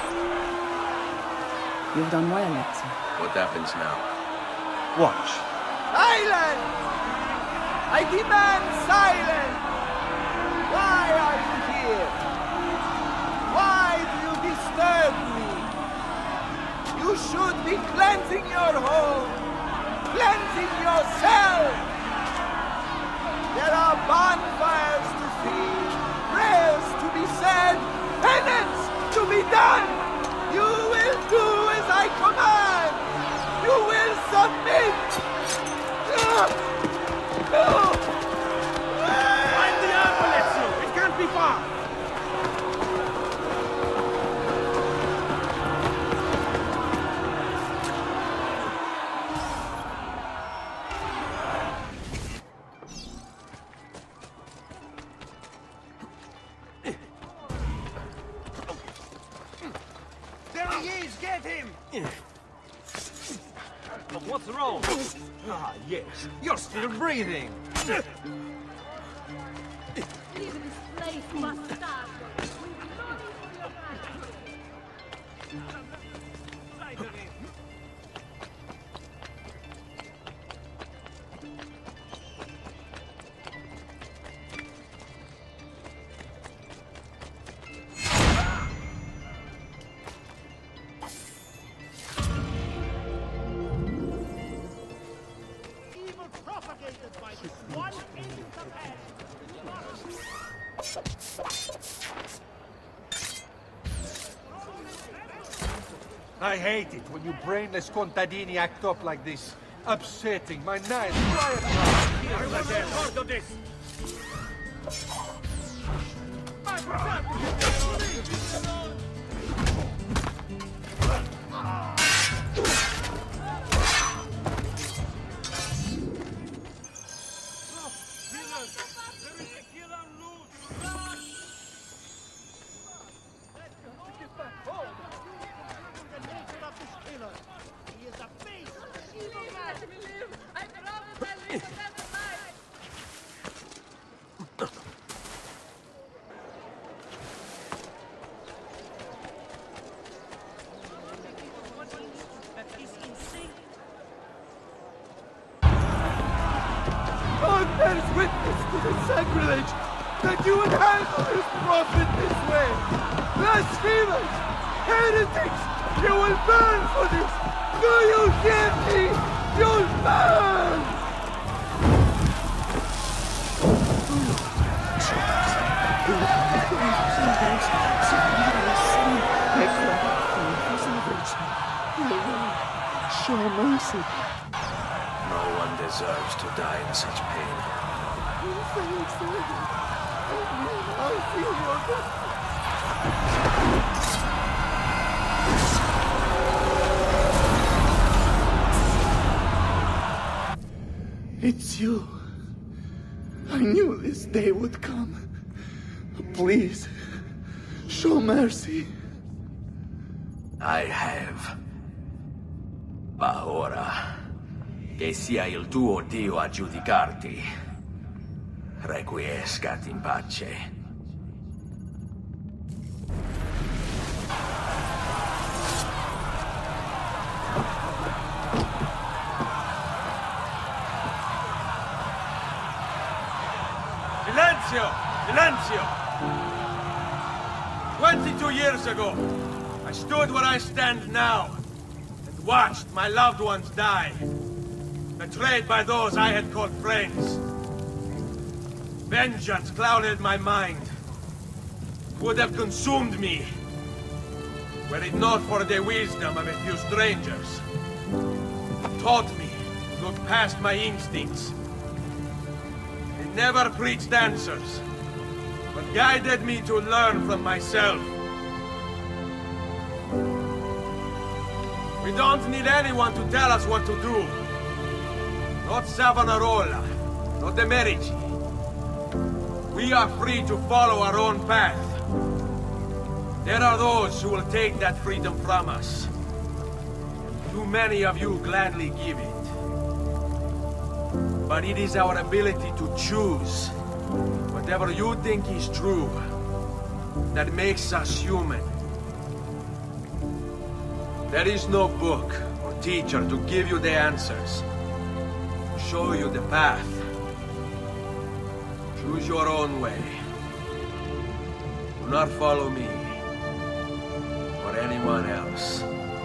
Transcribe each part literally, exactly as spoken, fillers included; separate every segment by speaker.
Speaker 1: You've done well, Alexei.
Speaker 2: What happens now?
Speaker 3: Watch.
Speaker 4: Silence! I demand silence! Why are you here? Why do you disturb me? You should be cleansing your home, cleansing yourself. There are bonfires to see, prayers to be said, penance to be done. You will do as I command. You will submit. No!
Speaker 3: Find the armor, Alexei! It can't be far!
Speaker 4: There he is! Get him!
Speaker 3: What's wrong? Ah, yes. You're still breathing.
Speaker 5: Leave this place, bastardo!
Speaker 3: I hate it when you brainless contadini act up like this. Upsetting my nice quiet life. Here's the death. Heard of this.
Speaker 4: God bears witness to the sacrilege that you would handle this prophet this way. Blasphemers! Heretics! You will burn for this! Do you hear me? You'll burn! Show mercy.
Speaker 2: No one deserves to die in such pain.
Speaker 4: I feel your death. It's you. I knew this day would come. Please, show mercy.
Speaker 2: I have. Ma ora, che sia il tuo Dio a giudicarti. Requiescat in pace.
Speaker 3: Silenzio! Silenzio! Twenty-two years ago, I stood where I stand now, and watched my loved ones die, betrayed by those I had called friends. Vengeance clouded my mind. It would have consumed me, were it not for the wisdom of a few strangers. It taught me to look past my instincts. They never preached answers, but guided me to learn from myself. We don't need anyone to tell us what to do. Not Savonarola, not the Medici. We are free to follow our own path. There are those who will take that freedom from us. Too many of you gladly give it. But it is our ability to choose whatever you think is true that makes us human. There is no book or teacher to give you the answers. Show you the path. Choose your own way. Do not follow me or anyone else.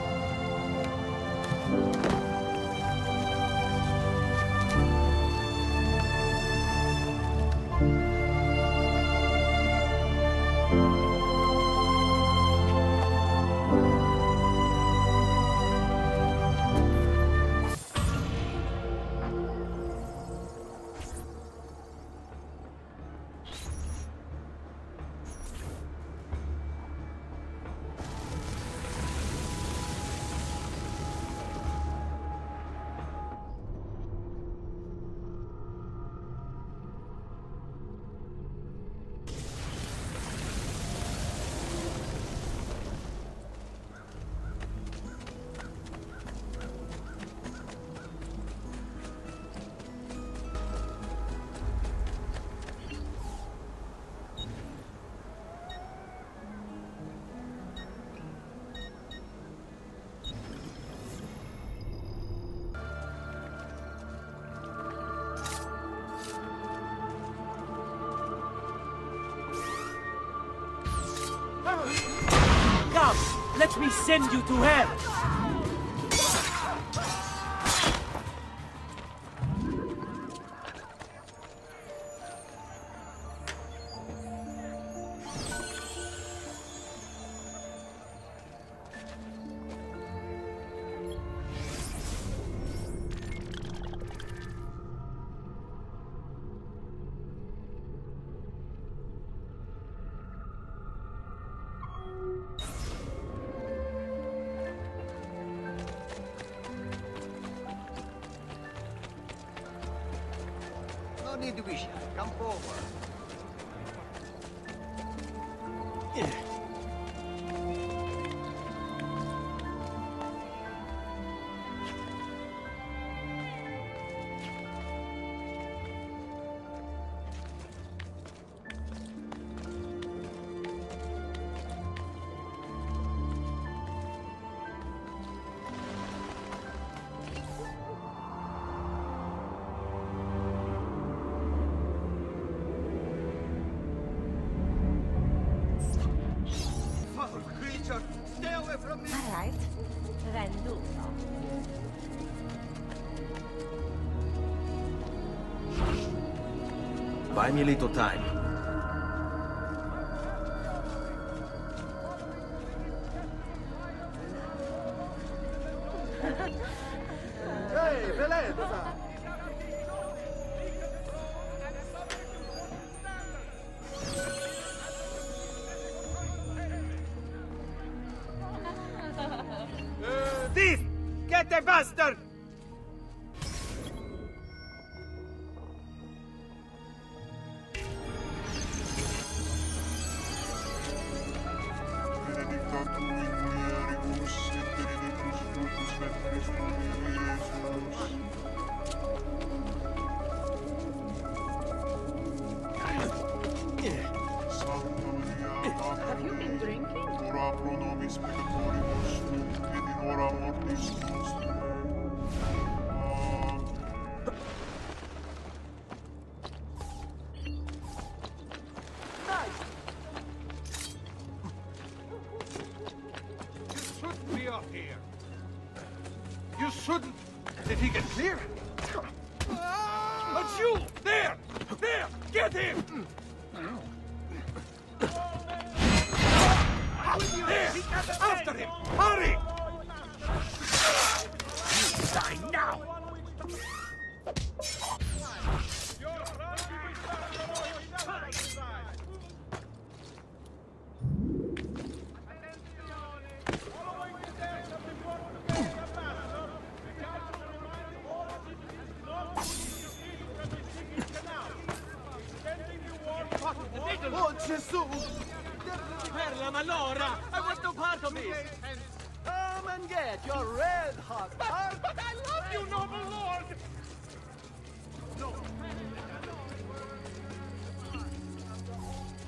Speaker 6: Come, let me send you to hell!
Speaker 7: No need to be shy. Come forward. Stay away from me!
Speaker 5: All right. Venduto.
Speaker 3: Buy me a little time.
Speaker 4: Ehi, bellezza!
Speaker 6: Thief! Get the bastard!
Speaker 8: Benedicta tu in mulieribus, et benedictus fructus ventris tui, Iesus. Sancta Maria,
Speaker 1: Have you been drinking?
Speaker 8: ora pro nobis peccatoribus, et in hora mortis nostre. Amen.
Speaker 4: You shouldn't be up here. You shouldn't. Did he get clear? But you! There! There! Get him! There! After him! Hurry! You die now! Oh, Gesù!
Speaker 6: Perla Malora! I was no part of this!
Speaker 4: Come and get your red hot heart!
Speaker 6: But I love you, noble lord!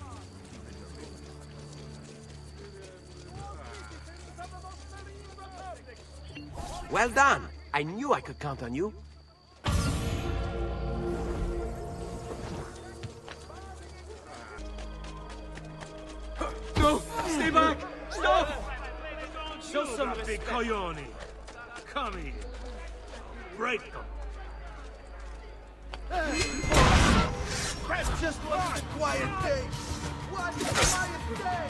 Speaker 6: No.
Speaker 2: Well done! I knew I could count on you.
Speaker 6: No! Stay back! Stop! Show some big coglioni. Come here. Break them.
Speaker 4: That's just one quiet day. One quiet day.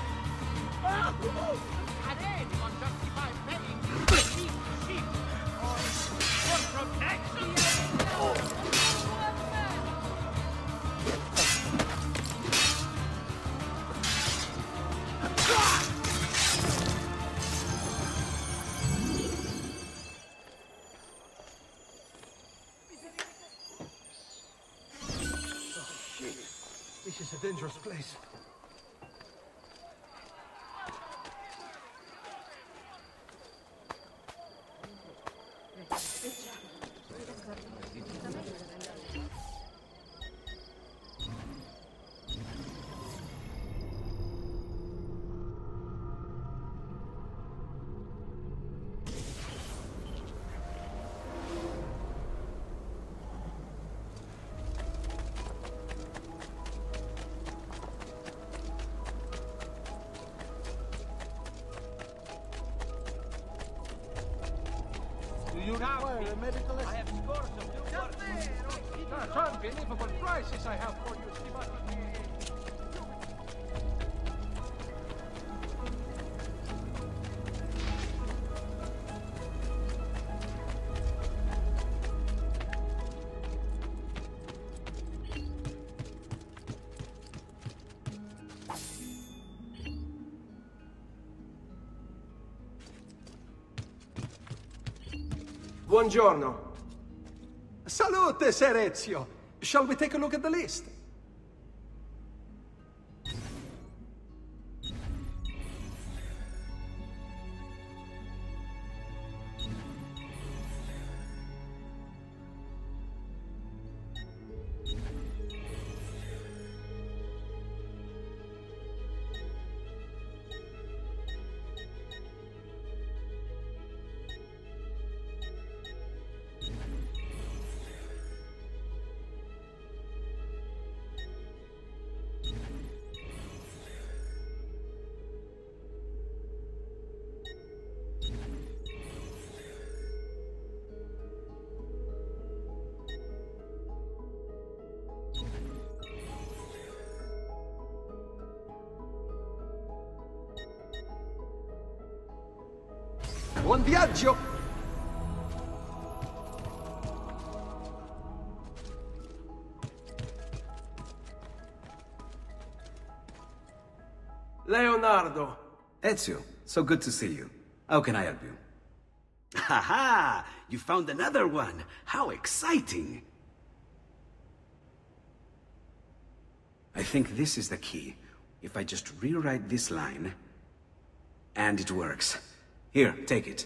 Speaker 6: This is a dangerous place.
Speaker 4: You require a medical assist. I have scores of new That's unbelievable prices I have for you, Stimati.
Speaker 3: Buongiorno.
Speaker 9: Salute, Ser Ezio. Shall we take a look at the list? Buon viaggio!
Speaker 3: Leonardo.
Speaker 10: Ezio, so good to see you. How can I help you? Haha! You found another one! How exciting! I think this is the key. If I just rewrite this line... And it works. Here, take it.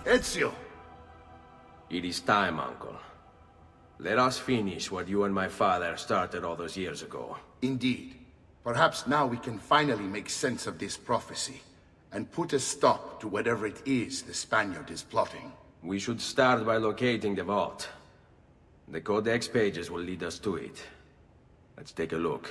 Speaker 11: Ezio!
Speaker 2: It is time, Uncle. Let us finish what you and my father started all those years ago.
Speaker 11: Indeed. Perhaps now we can finally make sense of this prophecy, and put a stop to whatever it is the Spaniard is plotting.
Speaker 2: We should start by locating the vault. The Codex pages will lead us to it. Let's take a look.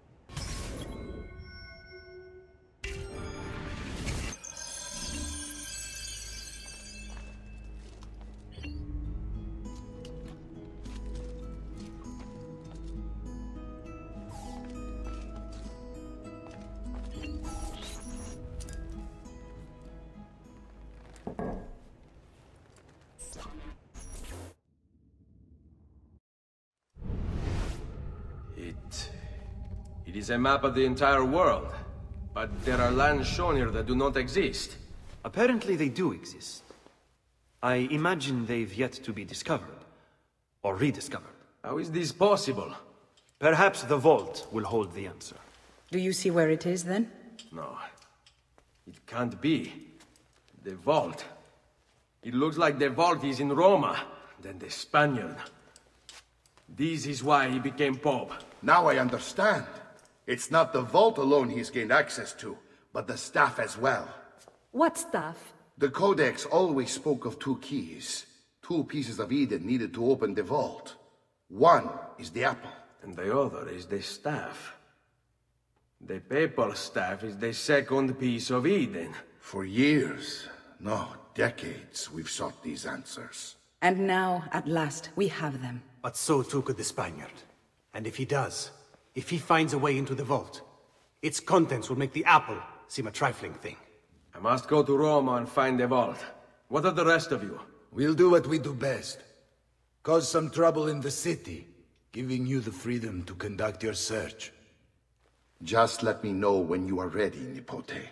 Speaker 2: It is a map of the entire world, but there are lands shown here that do not exist.
Speaker 12: Apparently they do exist. I imagine they've yet to be discovered. Or rediscovered.
Speaker 2: How is this possible?
Speaker 12: Perhaps the vault will hold the answer.
Speaker 1: Do you see where it is, then?
Speaker 2: No. It can't be. The vault. It looks like the vault is in Roma, then the Spaniard. This is why he became Pope.
Speaker 11: Now I understand. It's not the vault alone he's gained access to, but the staff as well.
Speaker 13: What staff?
Speaker 11: The Codex always spoke of two keys. Two pieces of Eden needed to open the vault. One is the apple.
Speaker 2: And the other is the staff. The papal staff is the second piece of Eden.
Speaker 11: For years, no, decades, we've sought these answers.
Speaker 1: And now, at last, we have them.
Speaker 14: But so too could the Spaniard. And if he does, if he finds a way into the vault, its contents will make the apple seem a trifling thing.
Speaker 2: I must go to Roma and find the vault. What of the rest of you?
Speaker 15: We'll do what we do best. Cause some trouble in the city, giving you the freedom to conduct your search.
Speaker 11: Just let me know when you are ready, Nipote.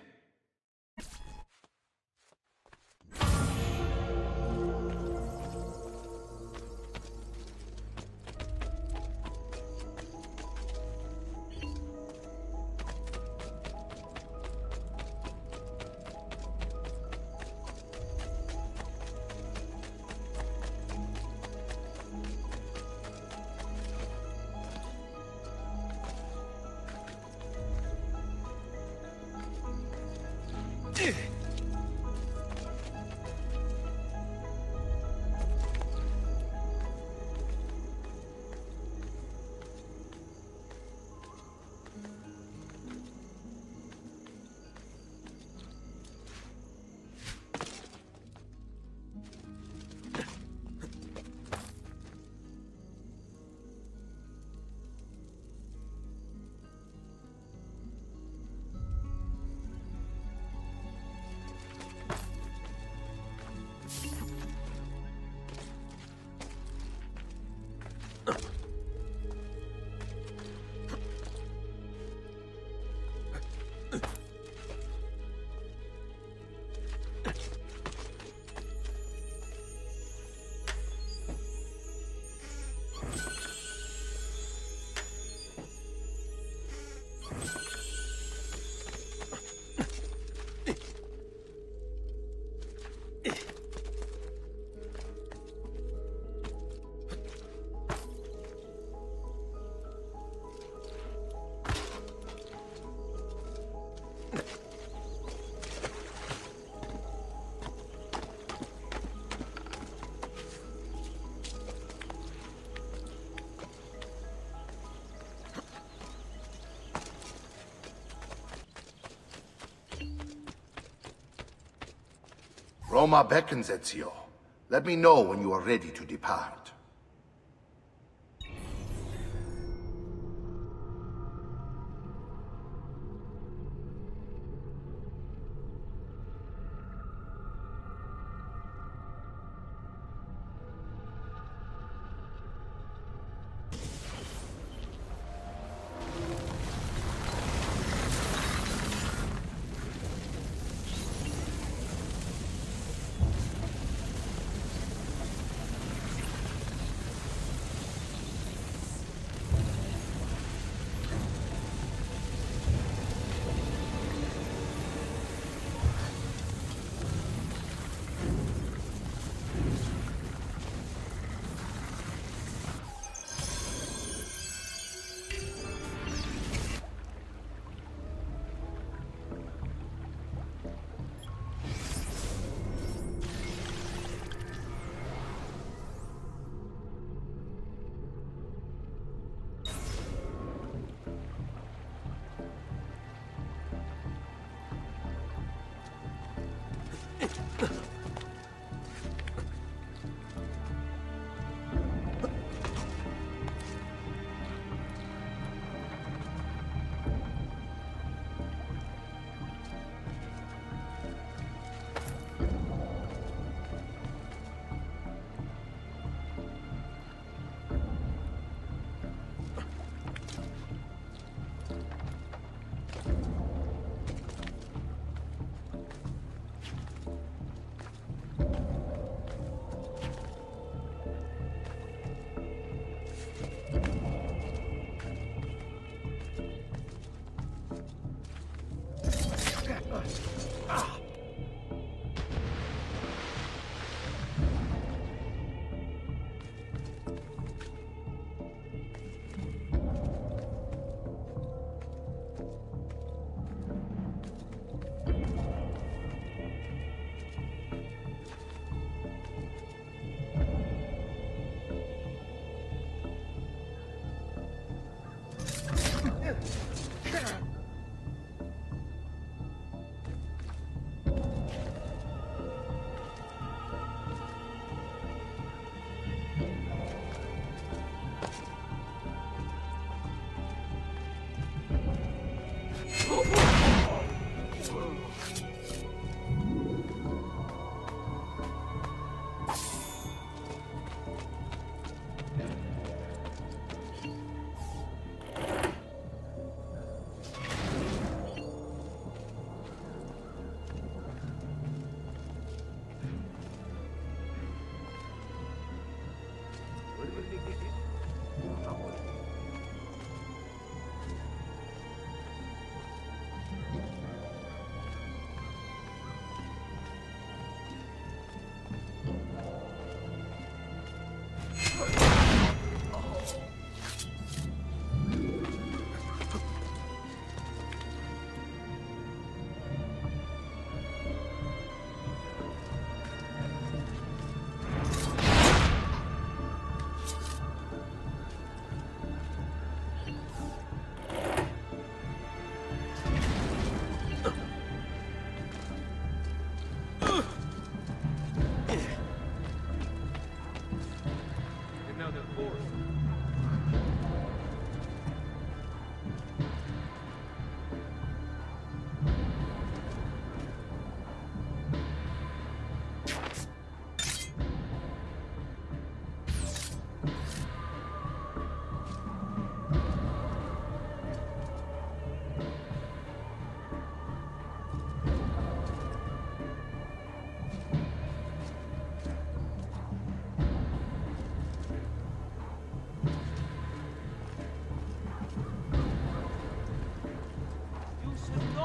Speaker 11: Roma beckons, Ezio. Let me know when you are ready to depart.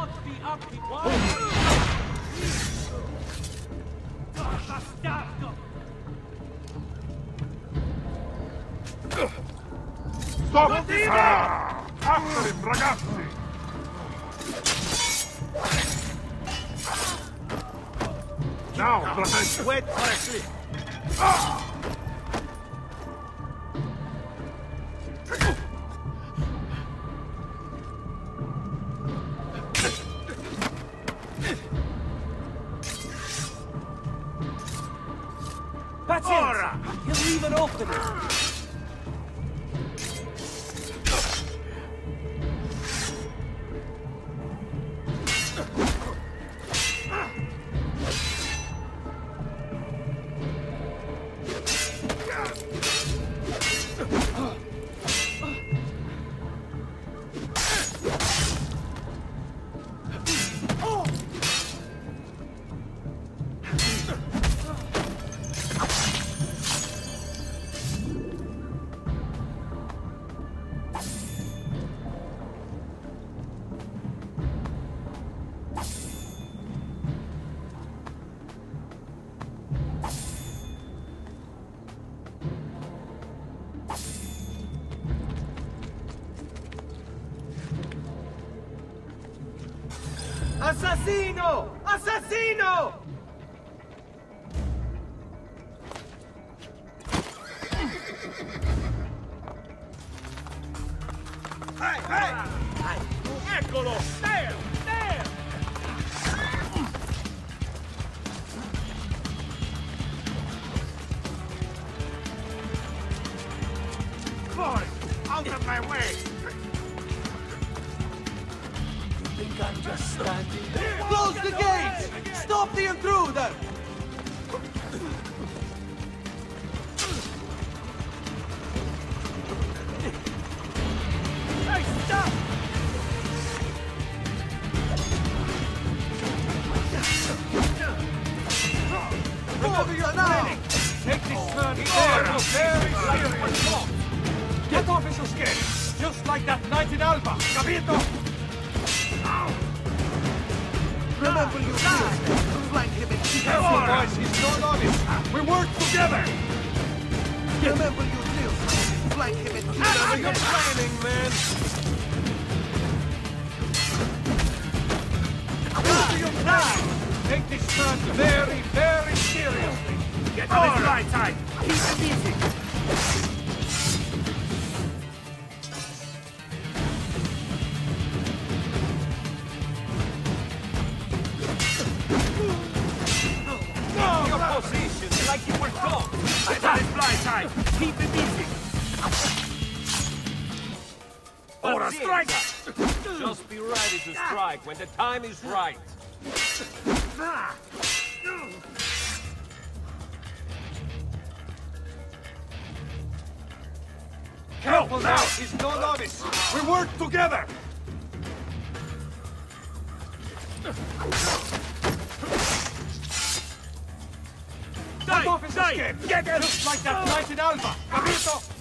Speaker 6: not be up to one. Bastardo!
Speaker 8: Stop! Ah! After him, ragazzi! Now, fratello!
Speaker 6: Wait for a slip.
Speaker 8: Ah!
Speaker 6: Pazienza! He'll leave an opening. Assassino! Assassino!
Speaker 3: Hey, hey! Eccolo! There! There!
Speaker 8: Boy, out of my way!
Speaker 4: think I'm just standing there. Close the gates! Stop the intruder!
Speaker 6: Hey, stop!
Speaker 4: Remember your training!
Speaker 6: Take this man there! Very serious! Get off his skin! Just like that night in Alba! Capito?
Speaker 4: Remember your drills! Flank him and keep
Speaker 6: Careful, boys! He's not honest! We work together!
Speaker 4: Remember your drills! Flank him and keep
Speaker 6: Remember your training, man! Remember your training! Take this man very, very seriously! Get on his right side! Keep him easy! Your position, like you were told. Get on his right side. Keep him easy. Ora, strike! Just be ready to strike when the time is right. Careful now! He's no novice! We work together! Die! Die! Get it! Just like that night in Alba! Capito?